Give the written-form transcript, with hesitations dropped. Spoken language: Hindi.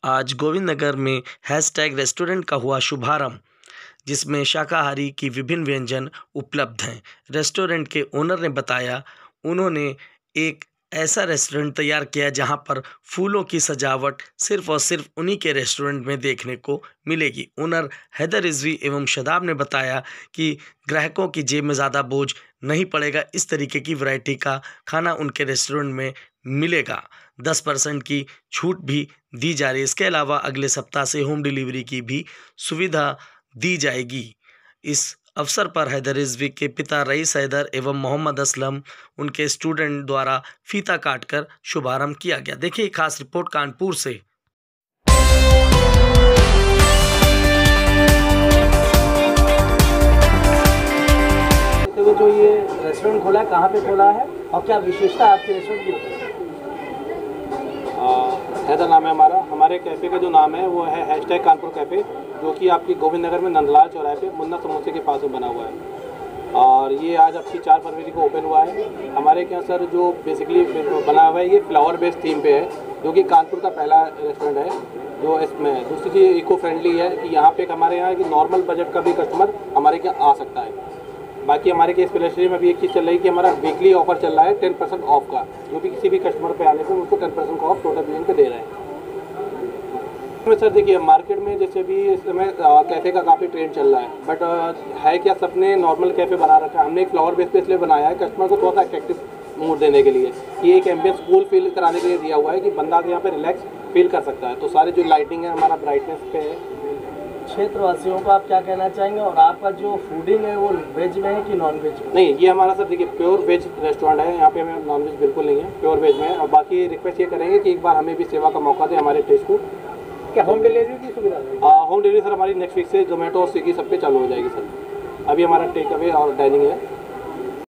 आज गोविंद नगर में #रेस्टोरेंट का हुआ शुभारंभ, जिसमें शाकाहारी की विभिन्न व्यंजन उपलब्ध हैं। रेस्टोरेंट के ओनर ने बताया, उन्होंने एक ऐसा रेस्टोरेंट तैयार किया जहां पर फूलों की सजावट सिर्फ और सिर्फ उन्हीं के रेस्टोरेंट में देखने को मिलेगी। ओनर हैदर रिजवी एवं शदाब ने बताया कि ग्राहकों की जेब में ज़्यादा बोझ नहीं पड़ेगा। इस तरीके की वैरायटी का खाना उनके रेस्टोरेंट में मिलेगा। 10% की छूट भी दी जा रही है। इसके अलावा अगले सप्ताह से होम डिलीवरी की भी सुविधा दी जाएगी। इस अवसर पर हैदर रिजवी के पिता रईस हैदर एवं मोहम्मद असलम उनके स्टूडेंट द्वारा फीता काटकर शुभारंभ किया गया। देखिए खास रिपोर्ट कानपुर से। तो जो ये रेस्टोरेंट खोला है, कहाँ पे खोला है और क्या विशेषता है आपके रेस्टोरेंट की? हैदर नाम है हमारा। हमारे कैफ़े का जो नाम है वो है #कानपुर कैफ़े, जो कि आपकी गोविंद नगर में नंदलाल चौराहे पे मुन्ना समोसे के पास में बना हुआ है। और ये आज आपकी 4 फरवरी को ओपन हुआ है। हमारे यहाँ सर जो बेसिकली बना हुआ है, ये फ्लावर बेस्ड थीम पे है, जो कि कानपुर का पहला रेस्टोरेंट है जो इसमें। दूसरी चीज़ इको फ्रेंडली है कि यहाँ पे हमारे यहाँ कि नॉर्मल बजट का भी कस्टमर हमारे यहाँ आ सकता है। बाकी हमारे के स्पेशलिटी में अभी एक चीज़ चल रही है कि हमारा वीकली ऑफर चल रहा है 10% ऑफ का, जो भी किसी भी कस्टमर पे आने पर उसको 10% का ऑफ टोटल बिलिंग पे दे रहे हैं। सर देखिए, मार्केट में जैसे भी इस समय कैफ़े का काफ़ी ट्रेंड चल रहा है, बट है क्या सबने नॉर्मल कैफ़े बना रखा है। हमने एक फ्लावर बेस पे इसलिए बनाया है कस्टमर को थोड़ा सा अट्रैक्टिव मूड देने के लिए, कि एक एम्बियंस कूल फील कराने के लिए दिया हुआ है कि बंदा यहाँ पे रिलैक्स फील कर सकता है। तो सारी जो लाइटिंग है हमारा ब्राइटनेस पे है। क्षेत्रवासियों को आप क्या कहना चाहेंगे, और आपका जो फूडिंग है वो वेज में है कि नॉन वेज में? नहीं, ये हमारा सर देखिए प्योर वेज रेस्टोरेंट है। यहाँ पे हमें नॉन वेज बिल्कुल नहीं है, प्योर वेज में है। और बाकी रिक्वेस्ट ये करेंगे कि एक बार हमें भी सेवा का मौका दें हमारे टेस्ट को। क्या होम डिलीवरी की सुविधा है? होम डिलीवरी सर हमारी नेक्स्ट वीक से जोमेटो और स्विगी सब पे चालू हो जाएगी सर। अभी हमारा टेक अवे और डाइनिंग है।